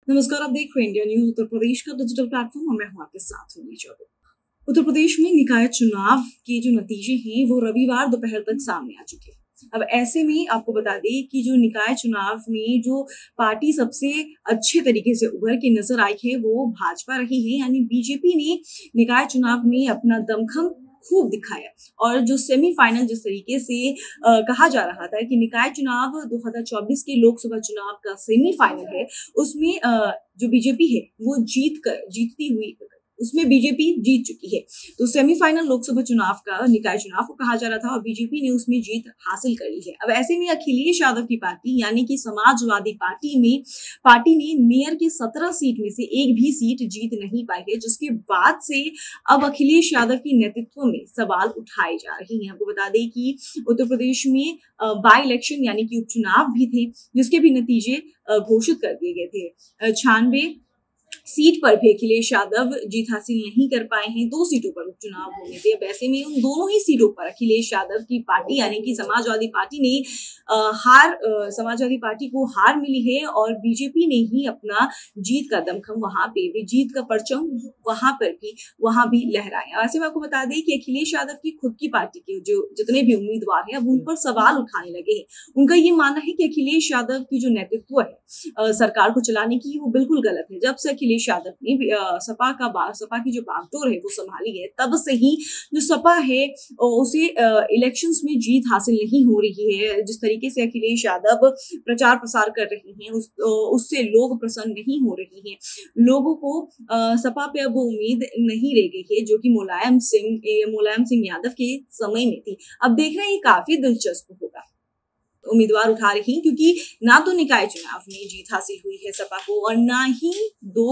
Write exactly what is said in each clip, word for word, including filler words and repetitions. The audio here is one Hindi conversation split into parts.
नमस्कार, आप देख रहे हैं इंडिया न्यूज उत्तर प्रदेश का डिजिटल प्लेटफॉर्म और मैं हूं आपके साथ हूं चौधरी। उत्तर प्रदेश में निकाय चुनाव के जो नतीजे हैं वो रविवार दोपहर तक सामने आ चुके हैं। अब ऐसे में आपको बता दें कि जो निकाय चुनाव में जो पार्टी सबसे अच्छे तरीके से उभर के नजर आई है वो भाजपा रही है, यानी बीजेपी ने निकाय चुनाव में अपना दमखम खूब दिखाया। और जो सेमीफाइनल जिस तरीके से आ, कहा जा रहा था कि निकाय चुनाव दो हज़ार चौबीस के लोकसभा चुनाव का सेमीफाइनल है, उसमें आ, जो बीजेपी है वो जीत कर जीतती हुई उसमें बीजेपी जीत चुकी है। तो सेमीफाइनल लोकसभा चुनाव का निकाय चुनाव को कहा जा रहा था और बीजेपी ने उसमें जीत हासिल कर ली है। अब ऐसे में अखिलेश यादव की पार्टी यानी कि समाजवादी पार्टी में पार्टी ने मेयर के सत्रह सीट में से एक भी सीट जीत नहीं पाई है, जिसके बाद से अब अखिलेश यादव के नेतृत्व में सवाल उठाए जा रहे हैं। आपको बता दें कि उत्तर प्रदेश में बाई इलेक्शन यानी कि उपचुनाव भी थे, जिसके भी नतीजे घोषित कर दिए गए थे। छियानवे सीट पर भी अखिलेश यादव जीत हासिल नहीं कर पाए हैं। दो सीटों पर उपचुनाव होने थे। अब ऐसे में उन दोनों ही सीटों पर अखिलेश यादव की पार्टी यानी कि समाजवादी पार्टी ने आ, हार आ, समाजवादी पार्टी को हार मिली है और बीजेपी ने ही अपना जीत का दमखम वहां पे भी जीत का परचम वहां पर भी वहां भी लहराया। ऐसे में आपको बता दें कि अखिलेश यादव की खुद की पार्टी के जो जितने भी उम्मीदवार हैं अब उन पर सवाल उठाने लगे हैं। उनका ये मानना है कि अखिलेश यादव की जो नेतृत्व है आ, सरकार को चलाने की वो बिल्कुल गलत है। जब से अखिलेश यादव ने सपा का सपा की जो बागडोर है वो संभाली है, तब से ही जो सपा है उसे इलेक्शंस में जीत हासिल नहीं हो रही है। जिस तरीके से अखिलेश यादव प्रचार प्रसार कर रहे हैं उस, उससे लोग प्रसन्न नहीं हो रहे हैं। लोगों को सपा पे अब उम्मीद नहीं रह गई है जो कि मुलायम सिंह मुलायम सिंह यादव के समय में थी। अब देख रहे हैं ये काफी दिलचस्प होगा। उम्मीदवार उठा रही हैं क्योंकि ना तो निकाय चुनाव में जीत हासिल हुई है सपा को और ना ही दो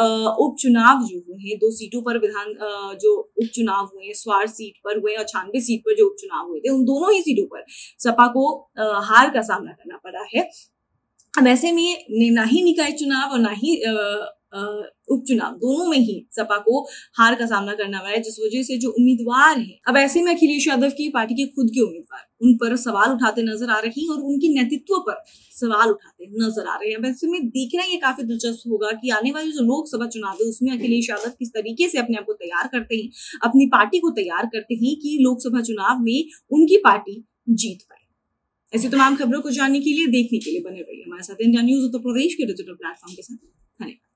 उपचुनाव जो हुए हैं, दो सीटों पर विधान जो उपचुनाव हुए हैं, स्वार सीट पर हुए और छियानवे सीट पर जो उपचुनाव हुए थे, उन दोनों ही सीटों पर सपा को हार का सामना करना पड़ा है। अब ऐसे में ना ही निकाय चुनाव और ना ही उपचुनाव दोनों में ही सपा को हार का सामना करना पड़ा है, जिस वजह से जो उम्मीदवार हैं अब ऐसे में अखिलेश यादव की पार्टी के खुद के उम्मीदवार उन पर सवाल उठाते नजर आ रही हैं और उनके नेतृत्व पर सवाल उठाते नजर आ रहे हैं। वैसे में देखना ये काफी दिलचस्प होगा कि आने वाले जो लोकसभा चुनाव है उसमें अखिलेश यादव किस तरीके से अपने आप को तैयार करते हैं, अपनी पार्टी को तैयार करते हैं कि लोकसभा चुनाव में उनकी पार्टी जीत पाए। ऐसी तमाम खबरों को जानने के लिए देखने के लिए बने रहिए हमारे साथ इंडिया न्यूज उत्तर प्रदेश के डिजिटल प्लेटफॉर्म के साथ। धन्यवाद।